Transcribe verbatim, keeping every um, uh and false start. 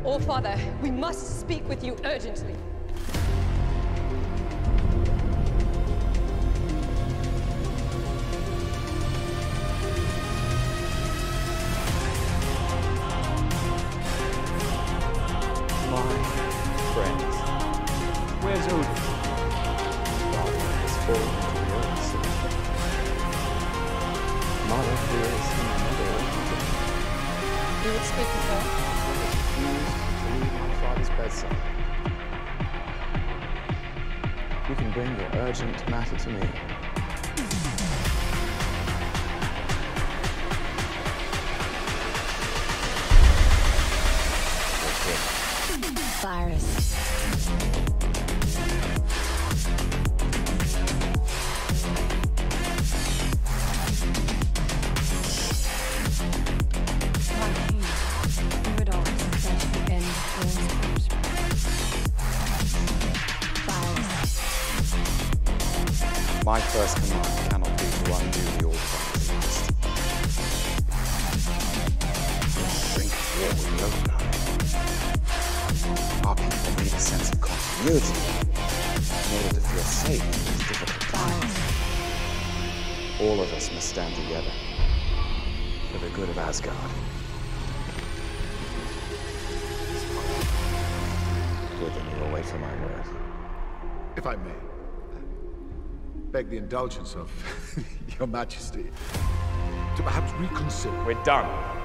All-Father, we must speak with you urgently. My friends, where's Odin? Father has fallen into the earth, so Mother fears him another everything. You would speak with her? Refuse to leave my father's bedside. You can bring your urgent matter to me. Virus. My first command cannot be to undo the All-Father's list. Drink war with Lothar. Our people need a sense of continuity in order to feel safe in these difficult times. All of us must stand together for the good of Asgard. Good, then you will wait for my word. If I may, beg the indulgence of Your Majesty to perhaps reconsider. We're done.